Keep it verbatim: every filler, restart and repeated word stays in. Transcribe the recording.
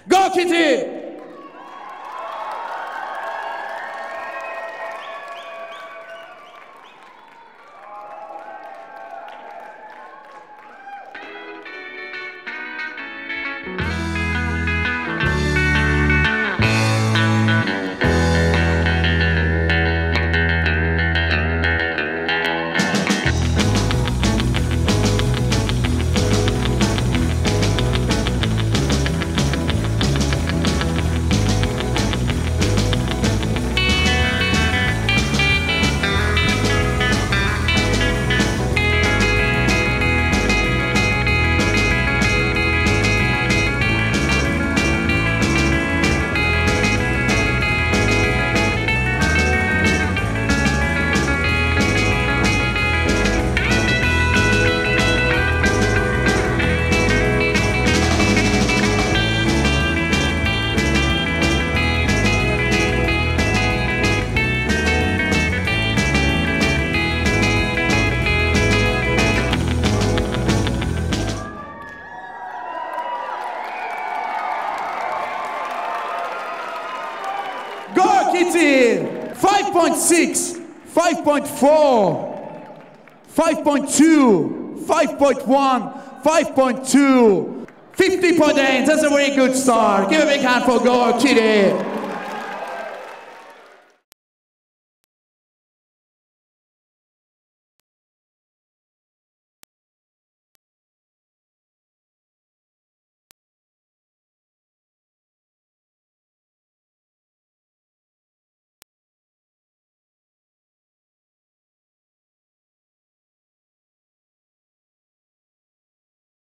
Go Kitty! five point six, five point four, five point two, five point one, five point two, fifty point eight. That's a very good start. Give a big hand for Gore Kitty.